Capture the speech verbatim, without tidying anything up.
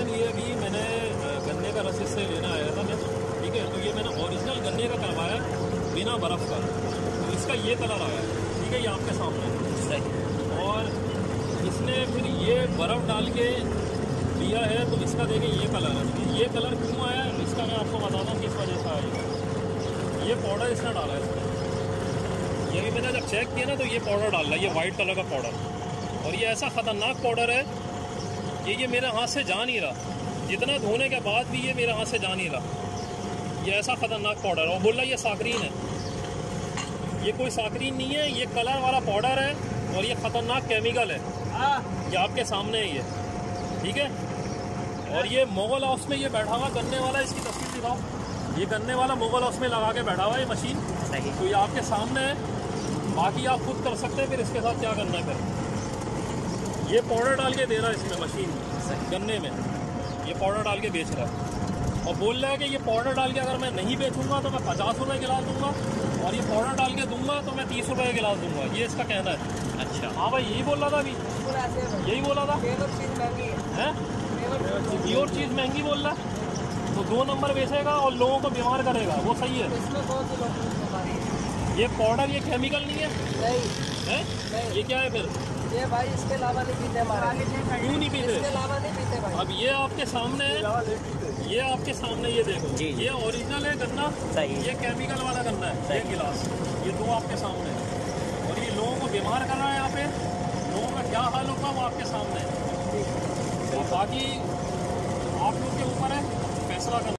Actually ये भी मैंने गन्ने का रस इससे लेना आया था मैं, ठीक है। तो ये मैंने ओरिजिनल गन्ने का करवाया बिना बर्फ़ का, तो इसका ये कलर आया, ठीक है, ये आपके सामने सही। और इसने फिर ये बर्फ़ डाल के दिया है, तो इसका देखें ये कलर है। ये कलर क्यों आया इसका मैं आपको बताता हूँ किस वजह से आया। ये पाउडर इसने डाला है इसमें, ये भी मैंने जब चेक किया ना तो ये पाउडर डाल रहा है, ये वाइट कलर का पाउडर। और ये ऐसा ख़तरनाक पाउडर है कि ये मेरे हाथ से जा नहीं रहा, जितना धोने के बाद भी ये मेरे हाथ से जा नहीं रहा। ये ऐसा ख़तरनाक पाउडर है। और बोल रहा है ये साकरीन है, ये कोई साकरीन नहीं है, ये कलर वाला पाउडर है और ये ख़तरनाक केमिकल है। ये आपके सामने है ये, ठीक है। और ये मोगल हाउस में ये बैठा हुआ गन्ने वाला, इसकी तस्वीर दिखाओ। ये गन्ने वाला मोगल हाउस में लगा के बैठा हुआ है ये मशीन, तो ये आपके सामने है। बाकी आप खुद कर सकते हैं फिर इसके साथ क्या करना है। फिर ये पाउडर डाल के दे रहा है इसमें मशीन गन्ने में, ये पाउडर डाल के बेच रहा है। और बोल रहा है कि ये पाउडर डाल के अगर मैं नहीं बेचूंगा तो मैं पचास रुपये गिलास दूंगा, और ये पाउडर डाल के दूंगा तो मैं तीस रुपये गिलास दूंगा। ये इसका कहना है। अच्छा हाँ भाई, यही बोल रहा था अभी, यही बोला था है प्योर चीज़ महंगी बोल रहा है, तो दो नंबर बेचेगा और लोगों को बीमार करेगा, वो सही है। ये पाउडर ये केमिकल नहीं है, नहीं है, ये क्या है फिर? ये भाई इसके अलावा नहीं पीते हमारे। क्यों नहीं पीते? इसके अलावा नहीं पीते भाई। अब ये आपके सामने है, ये आपके सामने, ये देखो जी, ये ओरिजिनल है गन्ना, सही। ये केमिकल वाला गन्ना है, ये गिलास, ये दो आपके सामने है। और ये लोगों को बीमार कर रहा है, यहाँ पे लोगों का क्या हाल होगा वो आपके सामने है। और बाकी आप लोग के ऊपर है फैसला करना।